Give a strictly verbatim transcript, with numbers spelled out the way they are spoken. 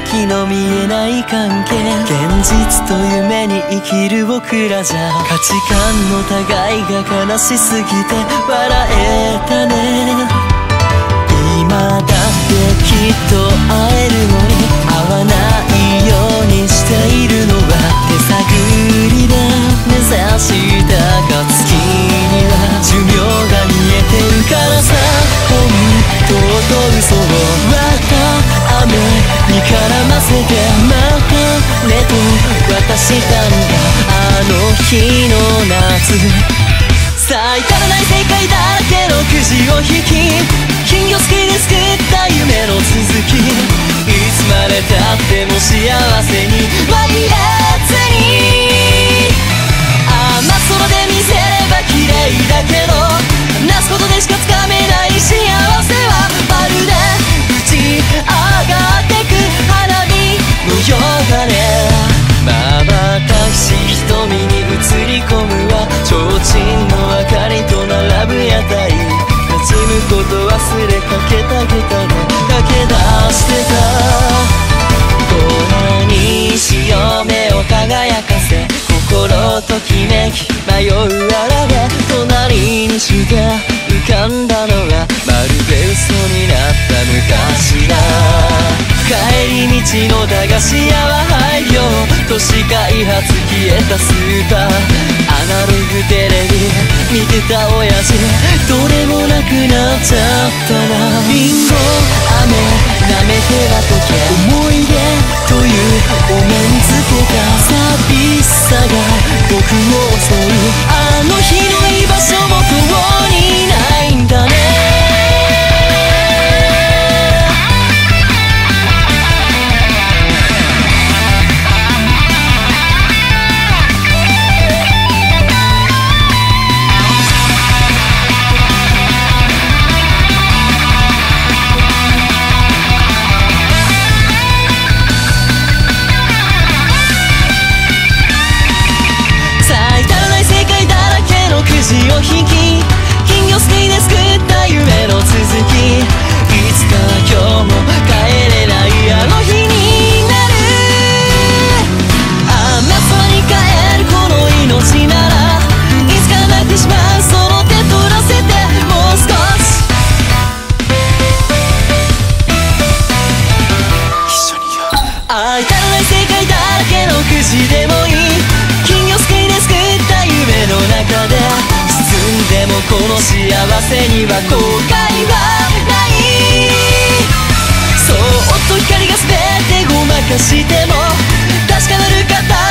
先の見えない関係、現実と夢に生きる僕らじゃ価値観の互いが悲しすぎて笑えたね。今だってきっと会えるのに会わないようにしているのは手探りで目指した暁には寿命が見えてるからさ。本当と嘘をまた雨に絡ませてまたねと渡したんだあの日の夏。最たらない世界だらけのくじを引き金魚すくいで作った夢の続き、いつまでたっても幸せには言えずに、ああまっ空で見せれば綺麗だけどなすことでしかつかめない幸せはまるで打ち上がってく花火のようだね。まばたきし瞳に映り込むは提灯の明かりと並ぶ屋台、馴染むこと忘れかけた下駄で駆け出してた。これにしよう目を輝かせ心ときめき迷うあられ、隣にして浮かんだのはまるで嘘になった昔だ。帰り道の駄菓子屋は廃業、都市開発消えたスーパー、アナログテレビ見てた親父どれもなくなっちゃったな。リンゴ飴舐めては溶け思い出というお面つけた寂しさが僕を襲う、あの日の居場所も共にないんだね。くじを引き金魚すくいで作った夢の続き、いつか今日も帰れないあの日になる。ああまっ空に帰るこの命ならいつかなってしまうその手取らせてもう少し一緒によ。ああ至らない世界だらけのくじでもいい、金魚すくいで作った夢の中ででもこの幸せには後悔はない。そーっと光が全てごまかしても確かなる形